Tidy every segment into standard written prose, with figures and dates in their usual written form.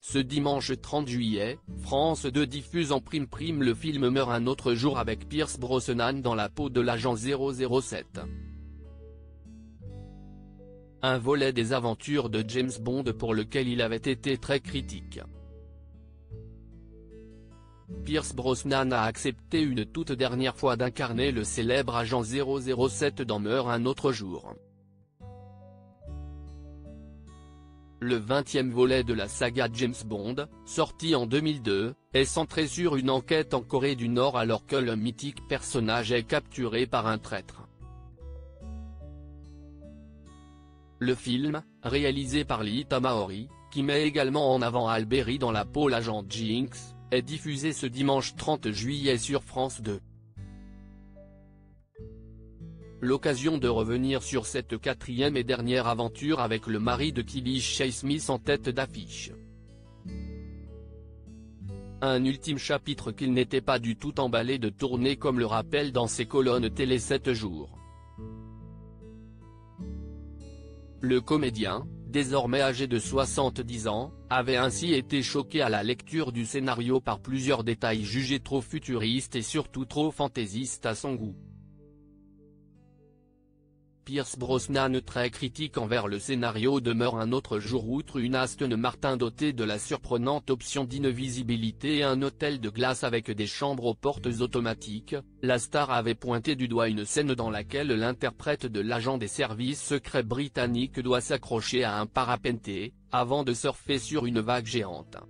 Ce dimanche 30 juillet, France 2 diffuse en prime le film Meurt un autre jour avec Pierce Brosnan dans la peau de l'agent 007. Un volet des aventures de James Bond pour lequel il avait été très critique. Pierce Brosnan a accepté une toute dernière fois d'incarner le célèbre agent 007 dans Meurt un autre jour. Le 20e volet de la saga James Bond, sorti en 2002, est centré sur une enquête en Corée du Nord alors que le mythique personnage est capturé par un traître. Le film, réalisé par Lee Tamahori, qui met également en avant Alberi dans la peau l'agent Jinx, est diffusé ce dimanche 30 juillet sur France 2. L'occasion de revenir sur cette 4e et dernière aventure avec le mari de Kelly Shea Smith en tête d'affiche. Un ultime chapitre qu'il n'était pas du tout emballé de tourner comme le rappelle dans ses colonnes télé 7 jours. Le comédien, désormais âgé de 70 ans, avait ainsi été choqué à la lecture du scénario par plusieurs détails jugés trop futuristes et surtout trop fantaisistes à son goût. Pierce Brosnan très critique envers le scénario de Meurt un autre jour. Outre une Aston Martin dotée de la surprenante option d'invisibilité et un hôtel de glace avec des chambres aux portes automatiques, la star avait pointé du doigt une scène dans laquelle l'interprète de l'agent des services secrets britanniques doit s'accrocher à un parapente, avant de surfer sur une vague géante.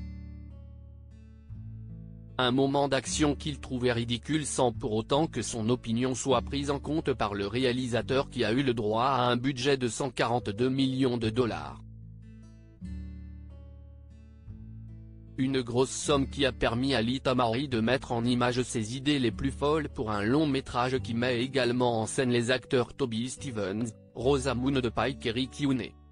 Un moment d'action qu'il trouvait ridicule sans pour autant que son opinion soit prise en compte par le réalisateur qui a eu le droit à un budget de 142 millions de dollars. Une grosse somme qui a permis à Lee Tamahori de mettre en image ses idées les plus folles pour un long métrage qui met également en scène les acteurs Toby Stephens, Rosamund Pike et Ricky Unney.